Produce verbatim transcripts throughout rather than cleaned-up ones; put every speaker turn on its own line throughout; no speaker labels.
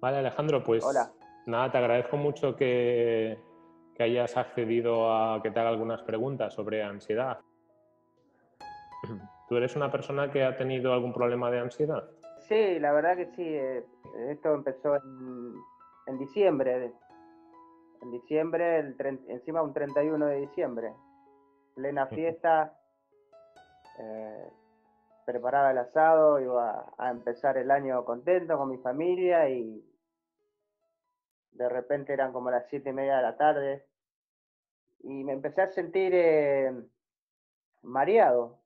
Vale, Alejandro, pues
Hola.
nada, te agradezco mucho que, que hayas accedido a que te haga algunas preguntas sobre ansiedad. ¿Tú eres una persona que ha tenido algún problema de ansiedad?
Sí, la verdad que sí. eh, esto empezó en, en diciembre. En diciembre, el tren- encima un treinta y uno de diciembre. Plena
Ujú.
fiesta, eh, preparaba el asado, iba a empezar el año contento con mi familia y de repente eran como las siete y media de la tarde y me empecé a sentir eh, mareado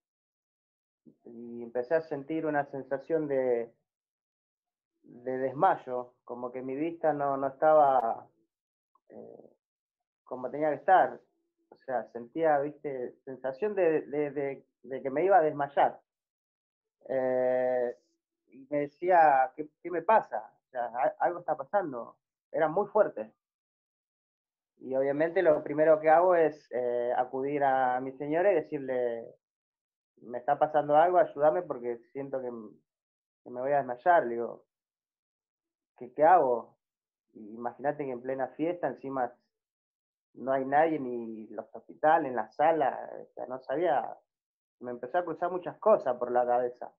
y empecé a sentir una sensación de, de desmayo, como que mi vista no, no estaba eh, como tenía que estar. O sea, sentía, viste, sensación de, de, de, de que me iba a desmayar. Eh, y me decía, ¿qué, ¿qué, me pasa? O sea, algo está pasando. Era muy fuerte. Y obviamente lo primero que hago es eh, acudir a mi señora y decirle, me está pasando algo, ayúdame porque siento que, que me voy a desmayar. Le digo, ¿qué, qué hago? Imagínate que en plena fiesta, encima no hay nadie ni en los hospitales, en la sala, o sea, no sabía, me empezó a cruzar muchas cosas por la cabeza.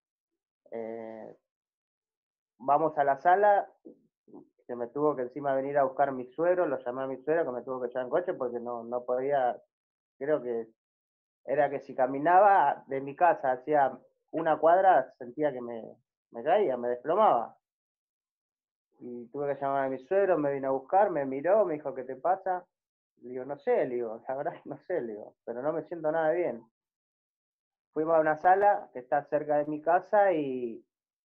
Eh, Vamos a la sala, se me tuvo que encima venir a buscar mi suegro, lo llamé a mi suegro que me tuvo que llevar en coche porque no, no podía, creo que era que si caminaba de mi casa hacia una cuadra sentía que me, me caía, me desplomaba. Y tuve que llamar a mi suegro, me vino a buscar, me miró, me dijo, ¿qué te pasa? Le digo, no sé, le digo, la verdad que no sé, le digo, pero no me siento nada bien. Fuimos a una sala que está cerca de mi casa y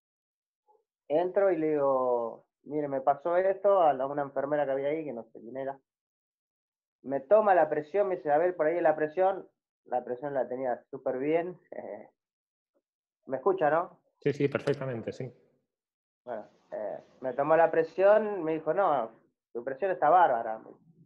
entro y le digo, mire, me pasó esto a la- una enfermera que había ahí, que no sé quién era. Me toma la presión, me dice, a ver, por ahí la presión. La presión la tenía súper bien. eh, ¿Me escucha, no?
Sí, sí, perfectamente, sí.
Bueno, eh, me tomó la presión, me dijo, no, tu presión está bárbara.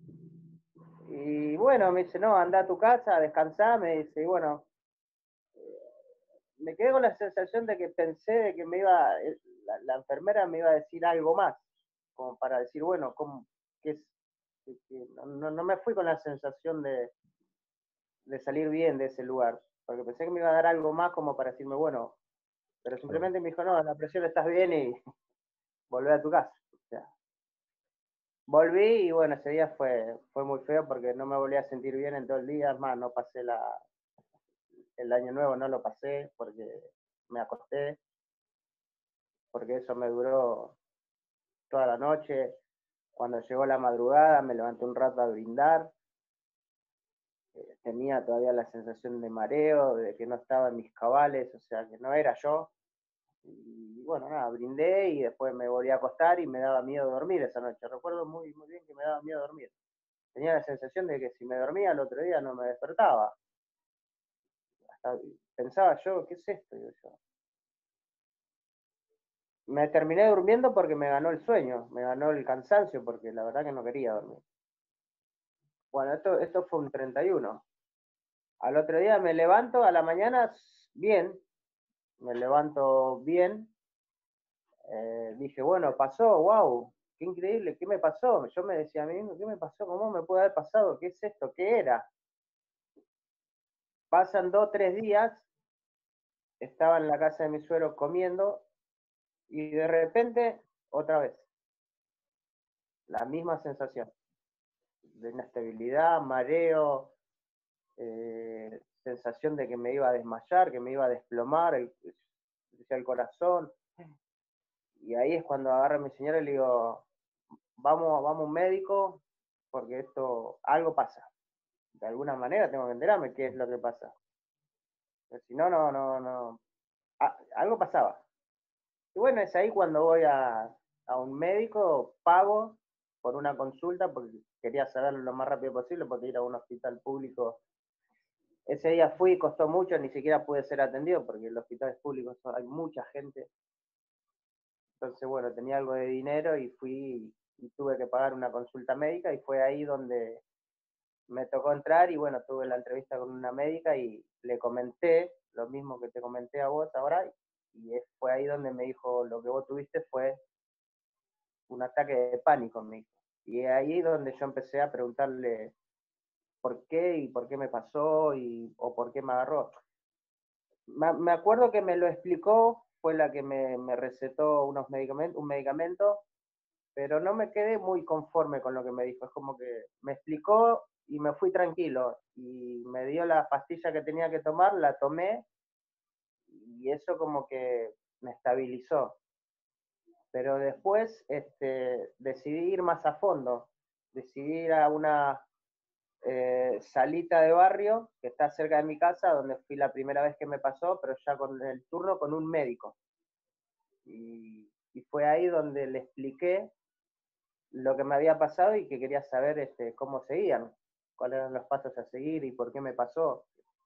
Y bueno, me dice, no, anda a tu casa, descansá, me dice, y bueno, me quedé con la sensación de que pensé de que me iba, eh, la, la enfermera me iba a decir algo más, como para decir, bueno, ¿cómo, qué es? Que- que no, no, no me fui con la sensación de, de salir bien de ese lugar, porque pensé que me iba a dar algo más como para decirme, bueno, pero
Claro.
simplemente me dijo, no, la presión estás bien y volvé a tu casa. O sea, volví y bueno, ese día fue, fue muy feo porque no me volví a sentir bien en todo el día, es más, no pasé la, el año nuevo, no lo pasé porque me acosté, porque eso me duró toda la noche. Cuando llegó la madrugada me levanté un rato a brindar, eh, tenía todavía la sensación de mareo, de que no estaba en mis cabales, o sea, que no era yo. Y bueno, nada, brindé y después me volví a acostar y me daba miedo dormir esa noche. Recuerdo muy, muy bien que me daba miedo dormir. Tenía la sensación de que si me dormía el otro día no me despertaba. Hasta pensaba yo, ¿qué es esto? Digo yo. Me terminé durmiendo porque me ganó el sueño, me ganó el cansancio, porque la verdad que no quería dormir. Bueno, esto, esto fue un treinta y uno. Al otro día me levanto a la mañana bien, me levanto bien. Eh, dije, bueno, pasó, wow, qué increíble, ¿qué me pasó? Yo me decía a mí mismo, ¿qué me pasó? ¿Cómo me puede haber pasado? ¿Qué es esto? ¿Qué era? Pasan dos, tres días, estaba en la casa de mi suegro comiendo y de repente, otra vez, la misma sensación de inestabilidad, mareo, eh, sensación de que me iba a desmayar, que me iba a desplomar el, el corazón. Y ahí es cuando agarro a mi señora y le digo, vamos, vamos a un médico, porque esto, algo pasa. De alguna manera tengo que enterarme qué es lo que pasa. Pero si no, no, no, no. Ah, algo pasaba. Y bueno, es ahí cuando voy a, a un médico, pago por una consulta, porque quería saberlo lo más rápido posible, porque ir a un hospital público. Ese día fui, costó mucho, ni siquiera pude ser atendido, porque en los hospitales públicos hay mucha gente. Entonces, bueno, tenía algo de dinero y fui y tuve que pagar una consulta médica y fue ahí donde me tocó entrar y bueno, tuve la entrevista con una médica y le comenté lo mismo que te comenté a vos ahora y fue ahí donde me dijo, lo que vos tuviste fue un ataque de pánico, me dijo. Y ahí donde yo empecé a preguntarle por qué y por qué me pasó y, o por qué me agarró. Me, me acuerdo que me lo explicó, fue la que me, me recetó unos medicamentos, un medicamento, pero no me quedé muy conforme con lo que me dijo. Es como que me explicó y me fui tranquilo. Y me dio la pastilla que tenía que tomar, la tomé y eso como que me estabilizó. Pero después este, decidí ir más a fondo. Decidí ir a una eh, salita de barrio que está cerca de mi casa, donde fui la primera vez que me pasó, pero ya con el turno con un médico. Y, y fue ahí donde le expliqué lo que me había pasado y que quería saber este, cómo seguían, cuáles eran los pasos a seguir y por qué me pasó.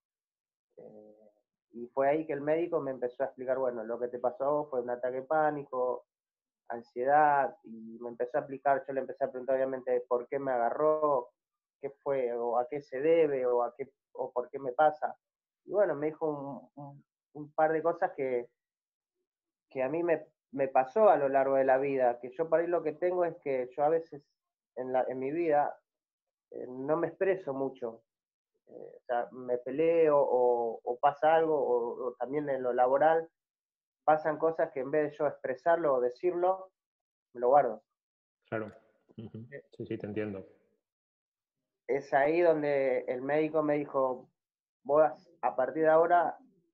Eh, y fue ahí que el médico me empezó a explicar, bueno, lo que te pasó fue un ataque de pánico, ansiedad, y me empezó a explicar, yo le empecé a preguntar obviamente por qué me agarró, qué fue, o a qué se debe, o, a qué, o por qué me pasa. Y bueno, me dijo un, un, un par de cosas que, que a mí me, me pasó a lo largo de la vida, que yo para ahí lo que tengo es que yo a veces en, la, en mi vida eh, no me expreso mucho. Eh, o sea, me peleo o, o pasa algo, o, o, también en lo laboral pasan cosas que en vez de yo expresarlo o decirlo, me lo guardo.
Claro. Uh-huh. Sí, sí, te entiendo.
Es ahí donde el médico me dijo, vos a partir de ahora,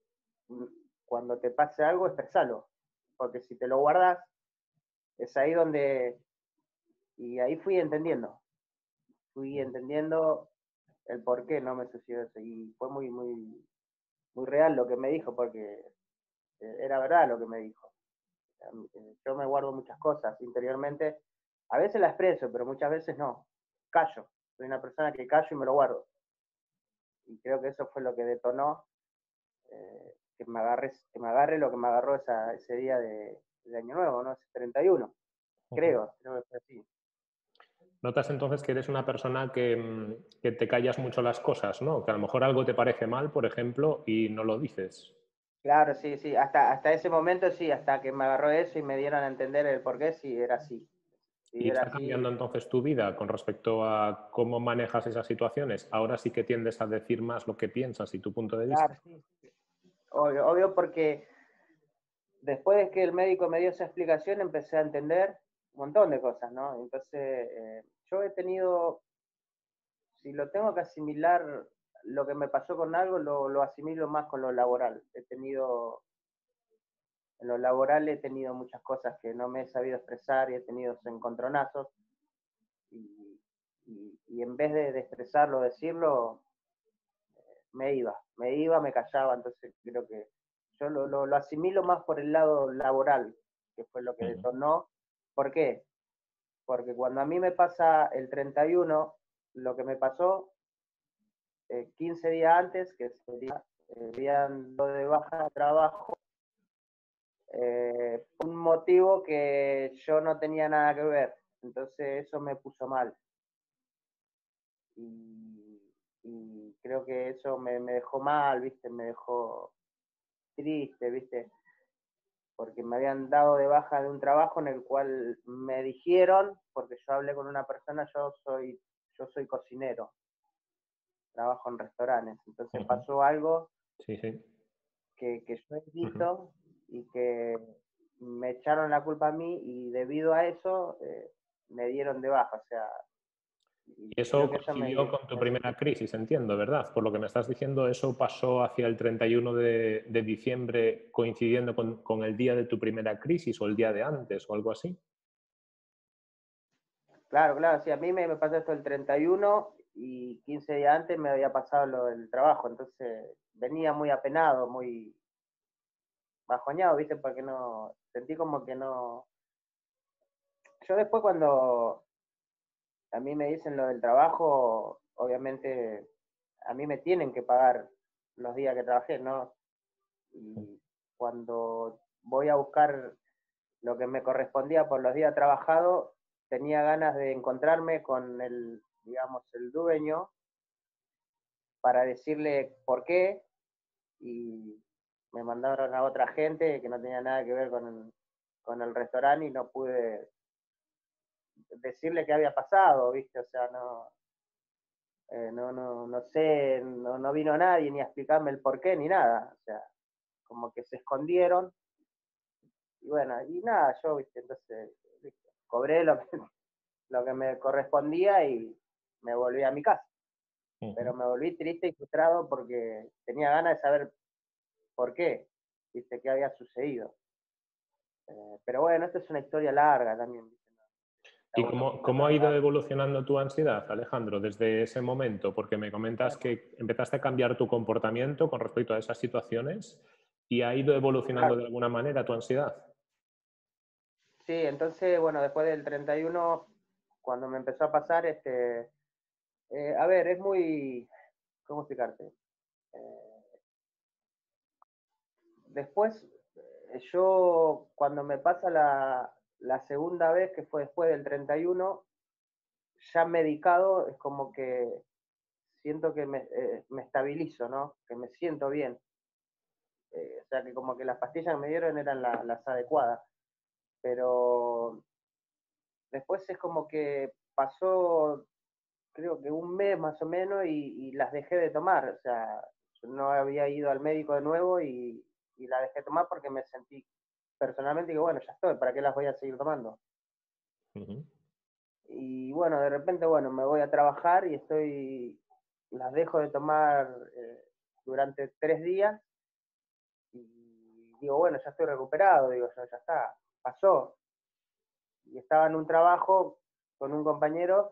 cuando te pase algo, expresalo, porque si te lo guardas, es ahí donde, y ahí fui entendiendo, fui entendiendo el por qué no me sucedió eso, y fue muy, muy, muy real lo que me dijo, porque era verdad lo que me dijo. Yo me guardo muchas cosas interiormente, a veces las expreso, pero muchas veces no, callo, soy una persona que callo y me lo guardo. Y creo que eso fue lo que detonó eh, que, me agarre, que me agarre lo que me agarró esa, ese día de, de Año Nuevo, ¿no? Ese treinta y uno, uh-huh. creo, creo que fue así.
Notas entonces que eres una persona que, que te callas mucho las cosas, ¿no? Que a lo mejor algo te parece mal, por ejemplo, y no lo dices.
Claro, sí, sí, hasta, hasta ese momento sí, hasta que me agarró eso y me dieron a entender el por qué, sí, era así. Sí,
¿Y
era
está cambiando
así.
entonces tu vida con respecto a cómo manejas esas situaciones? Ahora sí que tiendes a decir más lo que piensas y tu punto de vista.
Claro, sí. Obvio, obvio, porque después de que el médico me dio esa explicación empecé a entender un montón de cosas, ¿no? Entonces, eh, yo he tenido, si lo tengo que asimilar, lo que me pasó con algo, lo, lo asimilo más con lo laboral. He tenido, en lo laboral he tenido muchas cosas que no me he sabido expresar y he tenido encontronazos. Y, y, y en vez de, de expresarlo, decirlo, me iba, me iba, me callaba. Entonces creo que yo lo, lo, lo asimilo más por el lado laboral, que fue lo que detonó. ¿Por qué? Porque cuando a mí me pasa el treinta y uno, lo que me pasó eh, quince días antes, que sería el día de baja de trabajo, eh, un motivo que yo no tenía nada que ver. Entonces eso me puso mal. Y, y creo que eso me, me dejó mal, ¿viste? Me dejó triste, ¿viste? Porque me habían dado de baja de un trabajo en el cual me dijeron, porque yo hablé con una persona, yo soy, yo soy cocinero, trabajo en restaurantes, entonces uh-huh. pasó algo
sí, sí.
Que, que yo he visto uh-huh. y que me echaron la culpa a mí y debido a eso eh, me dieron de baja, o sea...
Y eso coincidió me, con tu me... primera crisis, entiendo, ¿verdad? Por lo que me estás diciendo, eso pasó hacia el treinta y uno de, de diciembre coincidiendo con, con el día de tu primera crisis o el día de antes o algo así.
Claro, claro, sí, a mí me, me pasó esto el treinta y uno y quince días antes me había pasado lo del trabajo, entonces venía muy apenado, muy bajoñado, ¿viste? Porque no, sentí como que no... Yo después cuando a mí me dicen lo del trabajo, obviamente a mí me tienen que pagar los días que trabajé, ¿no? Y cuando voy a buscar lo que me correspondía por los días trabajados, tenía ganas de encontrarme con el, digamos, el dueño para decirle por qué y me mandaron a otra gente que no tenía nada que ver con el, con el restaurante y no pude decirle qué había pasado, ¿viste? O sea, no, eh, no, no, no sé, no, no vino nadie ni a explicarme el por qué ni nada. O sea, como que se escondieron. Y bueno, y nada, yo, ¿viste? Entonces, ¿viste? Cobré lo que, lo que me correspondía y me volví a mi casa.
Uh-huh.
Pero me volví triste y frustrado porque tenía ganas de saber por qué, ¿viste? Qué había sucedido. Eh, pero bueno, esta es una historia larga también.
¿Y cómo, cómo ha ido evolucionando tu ansiedad, Alejandro, desde ese momento? Porque me comentas que empezaste a cambiar tu comportamiento con respecto a esas situaciones y ha ido evolucionando
Claro.
de alguna manera tu ansiedad.
Sí, entonces, bueno, después del treinta y uno, cuando me empezó a pasar, este, eh, a ver, es muy, ¿cómo explicarte? Eh, después, eh, yo, cuando me pasa la, la segunda vez, que fue después del treinta y uno, ya medicado, es como que siento que me, eh, me estabilizo, ¿no? Que me siento bien. Eh, o sea, que como que las pastillas que me dieron eran la, las adecuadas. Pero después es como que pasó, creo que un mes más o menos, y, y las dejé de tomar. O sea, yo no había ido al médico de nuevo y, y la dejé de tomar porque me sentí personalmente que, bueno, ya estoy, ¿para qué las voy a seguir tomando?
Uh-huh.
Y bueno, de repente, bueno, me voy a trabajar y estoy, las dejo de tomar eh, durante tres días y digo, bueno, ya estoy recuperado, digo, ya, ya está, pasó. Y estaba en un trabajo con un compañero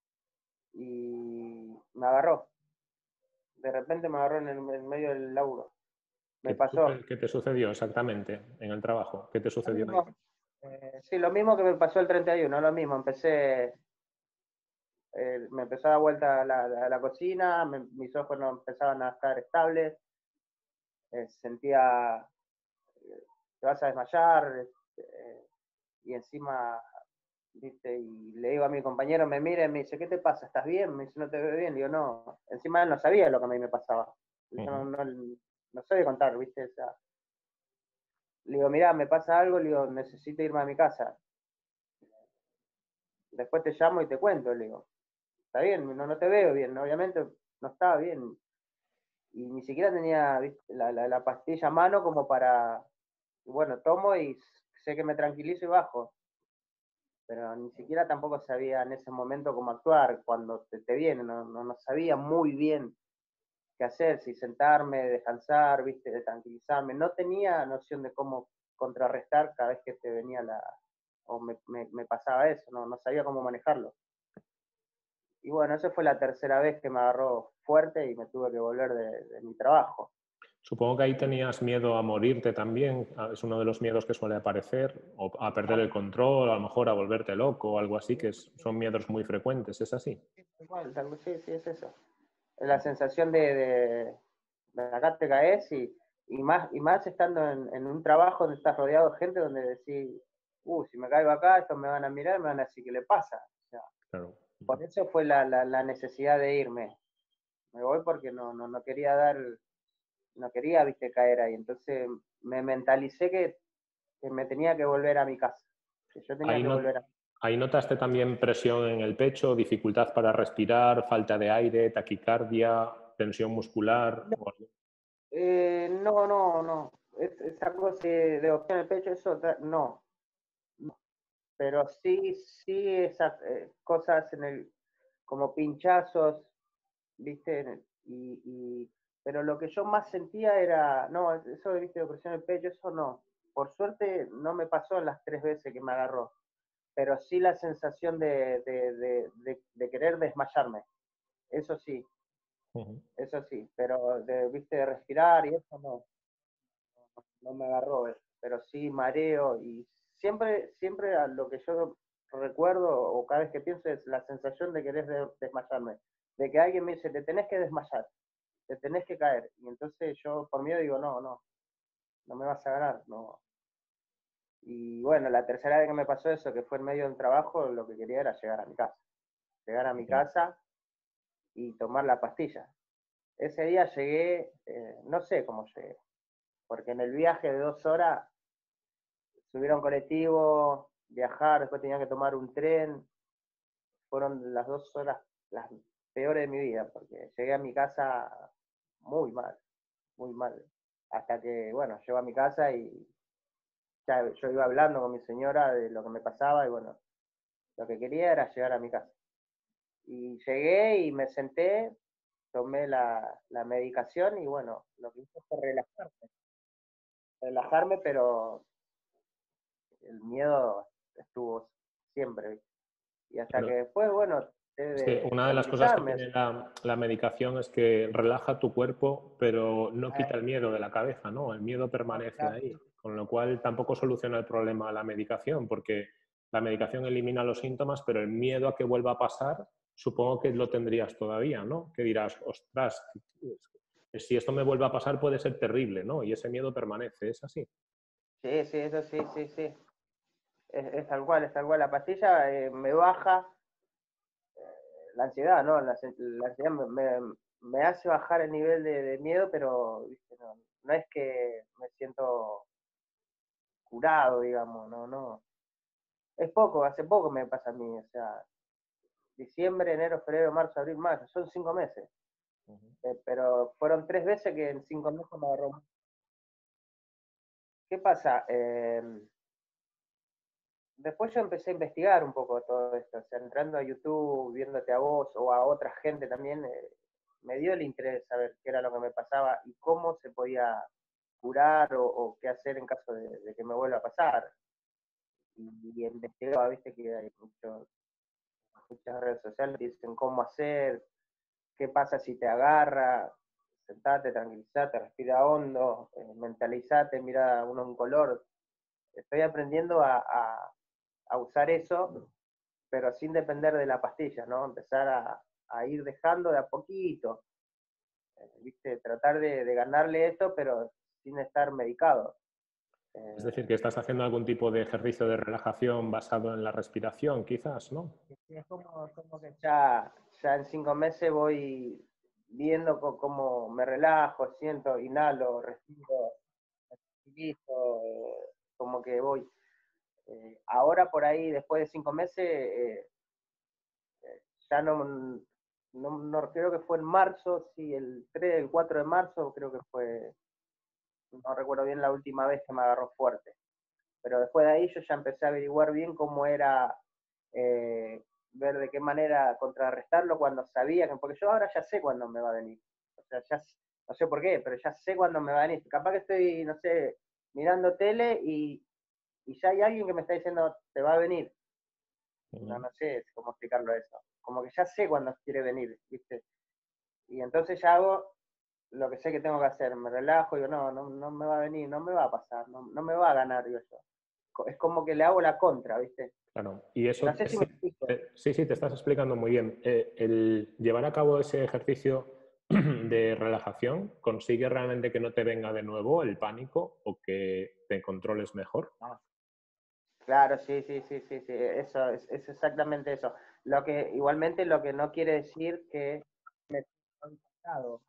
y me agarró. De repente me agarró en el en medio del laburo.
¿Qué
Me
te,
pasó.
sucedió, ¿Qué te sucedió exactamente en el trabajo? ¿Qué te
Lo
sucedió ahí?
mismo, eh, sí, lo mismo que me pasó el treinta y uno, lo mismo. Empecé, eh, me empezó a dar vuelta la, la, la cocina, me, mis ojos no empezaban a estar estables, eh, sentía, eh, te vas a desmayar, eh, y encima, viste, y le digo a mi compañero, me mira y me dice, ¿qué te pasa? ¿Estás bien? Me dice, no te veo bien. Digo, no, encima él no sabía lo que a mí me pasaba. Yo no,
Uh-huh.
no, no soy de contar, viste, o sea, le digo, mirá, me pasa algo, le digo, necesito irme a mi casa. Después te llamo y te cuento, le digo. Está bien, no, no te veo bien, ¿no? Obviamente no estaba bien. Y ni siquiera tenía, ¿viste? La, la, la pastilla a mano como para, bueno, tomo y sé que me tranquilizo y bajo. Pero ni siquiera tampoco sabía en ese momento cómo actuar cuando te, te viene, no, no, no sabía muy bien qué hacer, si sentarme, descansar, viste, de tranquilizarme. No tenía noción de cómo contrarrestar cada vez que te venía la, o me, me, me pasaba eso, no, no sabía cómo manejarlo. Y bueno, esa fue la tercera vez que me agarró fuerte y me tuve que volver de, de mi trabajo.
Supongo que ahí tenías miedo a morirte también, es uno de los miedos que suele aparecer, o a perder el control, a lo mejor a volverte loco o algo así, que es, son miedos muy frecuentes, ¿es así?
Igual, sí, sí, es eso. Es la sensación de, de, de acá te caes y, y, más, y más estando en, en, un trabajo donde estás rodeado de gente donde decís, uh, si me caigo acá, estos me van a mirar, me van a decir qué le pasa. O sea,
Claro.
por eso fue la, la, la, necesidad de irme. Me voy porque no, no, no quería dar, no quería, viste, caer ahí. Entonces me mentalicé que, que me tenía que volver a mi casa. Que yo tenía
Ahí,
que
no,
volver a
ahí notaste también presión en el pecho, dificultad para respirar, falta de aire, taquicardia, tensión muscular.
no,
O algo.
Eh, no, no, no. Es, esa cosa de opción en el pecho, eso no. Pero sí, sí, esas eh, cosas en el, como pinchazos, ¿viste? Y, y, pero lo que yo más sentía era, no, eso de, ¿viste? De opresión en el pecho, eso no. Por suerte no me pasó en las tres veces que me agarró, pero sí la sensación de, de, de, de, de querer desmayarme, eso sí,
Uh-huh.
eso sí, pero de, ¿viste? De respirar y eso no, no, no me agarró, eh, pero sí mareo y siempre, siempre a lo que yo recuerdo o cada vez que pienso es la sensación de querer de, desmayarme, de que alguien me dice, te tenés que desmayar, te tenés que caer, y entonces yo por miedo digo, no, no, no me vas a ganar, no. Y bueno, la tercera vez que me pasó eso, que fue en medio del trabajo, lo que quería era llegar a mi casa, llegar a mi
Uh-huh.
casa y tomar la pastilla. Ese día llegué, eh, no sé cómo llegué, porque en el viaje de dos horas subir a un colectivo, viajar, después tenía que tomar un tren, fueron las dos horas las peores de mi vida, porque llegué a mi casa muy mal, muy mal. Hasta que, bueno, llego a mi casa y ya yo iba hablando con mi señora de lo que me pasaba y bueno, lo que quería era llegar a mi casa. Y llegué y me senté, tomé la, la medicación y bueno, lo que hice fue relajarme. Relajarme, pero el miedo estuvo siempre, ¿viste? Y hasta que
Claro.
después, bueno,
Es que
debe
una de las cosas que
tranquilizarme.
tiene la, la medicación es que relaja tu cuerpo, pero no
Ah,
quita el miedo de la cabeza, ¿no? El miedo
no,
permanece
claro,
ahí,
sí,
con lo cual tampoco soluciona el problema la medicación, porque la medicación elimina los síntomas, pero el miedo a que vuelva a pasar, supongo que lo tendrías todavía, ¿no? Que dirás, ostras, si esto me vuelve a pasar puede ser terrible, ¿no? Y ese miedo permanece, ¿es así?
sí, sí, eso sí, sí, sí. Es, es tal cual, es tal cual. La pastilla eh, me baja la ansiedad, ¿no? La, la ansiedad me, me, me, hace bajar el nivel de, de miedo, pero ¿viste? No, no es que me siento curado, digamos, no, no. Es poco, hace poco me pasa a mí, o sea, diciembre, enero, febrero, marzo, abril, mayo, son cinco meses.
Uh-huh.
Eh, pero fueron tres veces que en cinco meses me agarró. ¿Qué pasa? Eh, después yo empecé a investigar un poco todo esto, o sea, entrando a YouTube, viéndote a vos o a otra gente también, eh, me dio el interés saber qué era lo que me pasaba y cómo se podía curar o, o qué hacer en caso de, de, que me vuelva a pasar. Y, y investigaba, viste que hay muchos, muchas redes sociales que dicen cómo hacer, qué pasa si te agarra, sentate, tranquilizate, respira hondo, eh, mentalizate, mira uno un color. Estoy aprendiendo a, a, a usar eso, pero sin depender de la pastilla, ¿no? Empezar a, a ir dejando de a poquito, eh, ¿viste? Tratar de, de, ganarle esto, pero sin estar medicado. Eh,
Es decir, que estás haciendo algún tipo de ejercicio de relajación basado en la respiración, quizás, ¿no?
es como, como que ya, ya en cinco meses voy viendo cómo me relajo, siento, inhalo, respiro, listo, eh, como que voy. Eh, ahora por ahí, después de cinco meses, eh, eh, ya no, no, no, creo que fue en marzo, sí, el tres, el cuatro de marzo, creo que fue, no recuerdo bien la última vez que me agarró fuerte. Pero después de ahí yo ya empecé a averiguar bien cómo era, eh, ver de qué manera contrarrestarlo cuando sabía que, porque yo ahora ya sé cuándo me va a venir. O sea, ya, no sé por qué, pero ya sé cuándo me va a venir. Capaz que estoy, no sé, mirando tele y, y ya hay alguien que me está diciendo, te va a venir. No, no sé cómo explicarlo eso. Como que ya sé cuándo quiere venir, ¿viste? Y entonces ya hago lo que sé que tengo que hacer. Me relajo y digo, no, no, no me va a venir, no me va a pasar, no, no me va a ganar, digo yo. Es como que le hago la contra, ¿viste?
Claro, y
No
eso,
sé si me
sí,
explico.
eh, sí, sí, te estás explicando muy bien. Eh, el llevar a cabo ese ejercicio de relajación consigue realmente que no te venga de nuevo el pánico o que te controles mejor.
Ah, claro, sí, sí, sí, sí, sí, eso es, es exactamente eso. Lo que, igualmente, lo que no quiere decir que me siento impactado.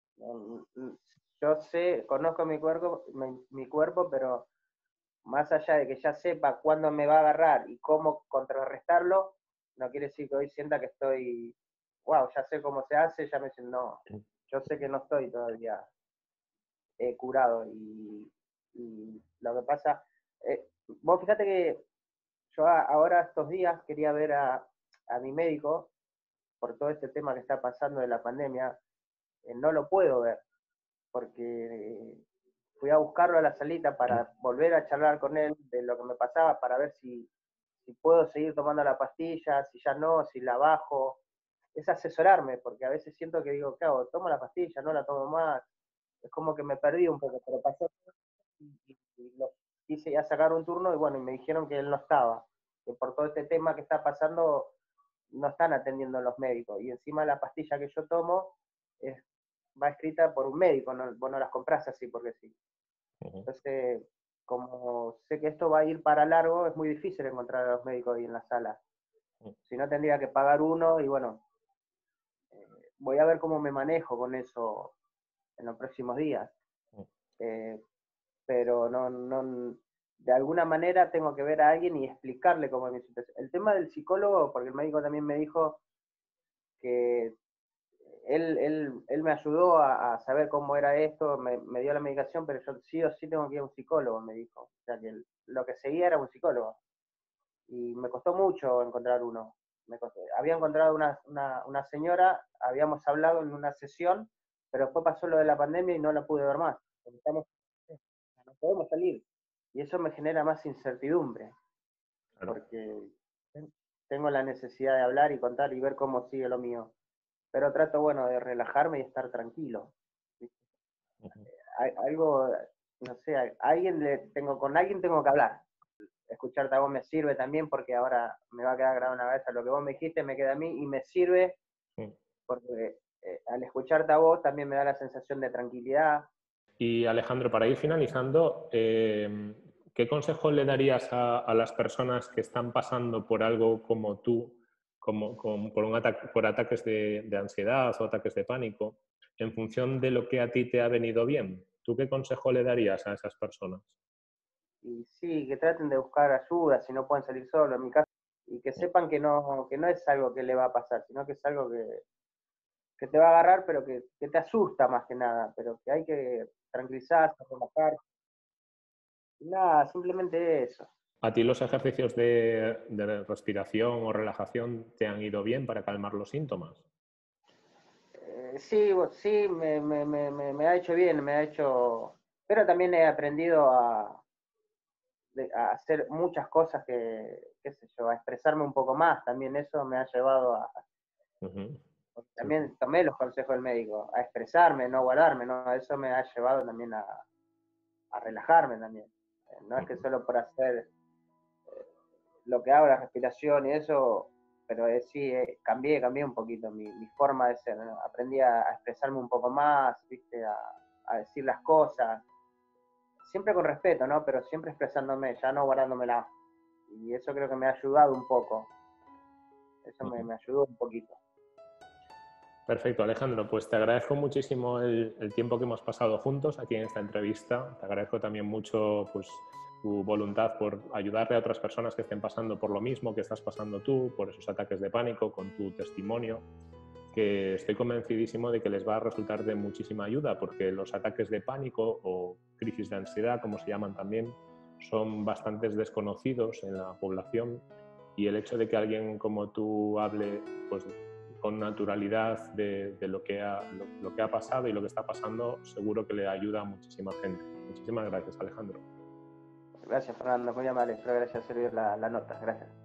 Yo sé, conozco mi cuerpo, mi, mi cuerpo, pero más allá de que ya sepa cuándo me va a agarrar y cómo contrarrestarlo, no quiere decir que hoy sienta que estoy, wow, ya sé cómo se hace, ya me dicen, no, yo sé que no estoy todavía eh, curado. Y, y, lo que pasa, eh, vos fíjate que yo a, ahora estos días quería ver a, a mi médico por todo este tema que está pasando de la pandemia, eh, no lo puedo ver porque fui a buscarlo a la salita para volver a charlar con él de lo que me pasaba, para ver si, si puedo seguir tomando la pastilla, si ya no, si la bajo. Es asesorarme, porque a veces siento que digo, ¿qué hago? ¿Tomo la pastilla? ¿No la tomo más? Es como que me perdí un poco, pero pasó y, y, y lo quise ya sacar un turno y bueno, y me dijeron que él no estaba, que por todo este tema que está pasando no están atendiendo los médicos. Y encima la pastilla que yo tomo es, va escrita por un médico, no, vos no las compras así porque sí.
Uh-huh.
Entonces, como sé que esto va a ir para largo, es muy difícil encontrar a los médicos ahí en la sala.
Uh-huh.
Si no, tendría que pagar uno y bueno, eh, voy a ver cómo me manejo con eso en los próximos días.
Uh-huh.
Eh, pero no, no, de alguna manera tengo que ver a alguien y explicarle cómo es mi situación. El tema del psicólogo, porque el médico también me dijo que él, él, él me ayudó a, a saber cómo era esto, me, me dio la medicación, pero yo sí o sí tengo que ir a un psicólogo, me dijo. O sea, que el, lo que seguía era un psicólogo. Y me costó mucho encontrar uno. Me costó, había encontrado una, una, una señora, habíamos hablado en una sesión, pero después pasó lo de la pandemia y no la pude ver más. Porque estamos, no podemos salir. Y eso me genera más incertidumbre,
Claro.
porque tengo la necesidad de hablar y contar y ver cómo sigue lo mío. Pero trato, bueno, de relajarme y estar tranquilo. Uh-huh. Hay, algo, no sé, alguien le, tengo, con alguien tengo que hablar. Escucharte a vos me sirve también porque ahora me va a quedar grabado en la cabeza lo que vos me dijiste, me queda a mí y me sirve sí. Porque eh, al escucharte a vos también me da la sensación de tranquilidad.
Y Alejandro, para ir finalizando, eh, ¿qué consejo le darías a, a las personas que están pasando por algo como tú, como, como por, un ataque, por ataques de, de ansiedad o ataques de pánico, en función de lo que a ti te ha venido bien? ¿Tú qué consejo le darías a esas personas?
Y sí, que traten de buscar ayuda si no pueden salir solos, en mi caso, y que sepan que no, que no es algo que le va a pasar, sino que es algo que, que te va a agarrar, pero que, que te asusta más que nada, pero que hay que tranquilizarse, relajarse. Nada, simplemente eso.
¿A ti los ejercicios de, de respiración o relajación te han ido bien para calmar los síntomas?
Eh, sí, sí, me, me, me, me ha hecho bien, me ha hecho... Pero también he aprendido a, a hacer muchas cosas que, qué sé yo, a expresarme un poco más. También eso me ha llevado a... Uh-huh. También sí. Tomé los consejos del médico, a expresarme, no guardarme, ¿no? Eso me ha llevado también a, a relajarme también. No es que solo por hacer eh, lo que hago, la respiración y eso, pero eh, sí, eh, cambié, cambié un poquito mi, mi forma de ser, ¿no? Aprendí a, a expresarme un poco más, ¿viste? A, a decir las cosas, siempre con respeto, ¿no? Pero siempre expresándome, ya no guardándomela. Y eso creo que me ha ayudado un poco. Eso me, me ayudó un poquito.
Perfecto, Alejandro. Pues te agradezco muchísimo el, el tiempo que hemos pasado juntos aquí en esta entrevista. Te agradezco también mucho pues, tu voluntad por ayudarle a otras personas que estén pasando por lo mismo que estás pasando tú, por esos ataques de pánico, con tu testimonio, que estoy convencidísimo de que les va a resultar de muchísima ayuda, porque los ataques de pánico o crisis de ansiedad, como se llaman también, son bastante desconocidos en la población, y el hecho de que alguien como tú hable pues, con naturalidad de, de lo, que ha, lo, lo que ha pasado y lo que está pasando, seguro que le ayuda a muchísima gente. Muchísimas gracias, Alejandro.
Gracias, Fernando, muy amable. Espero que haya servido la, la nota. Gracias.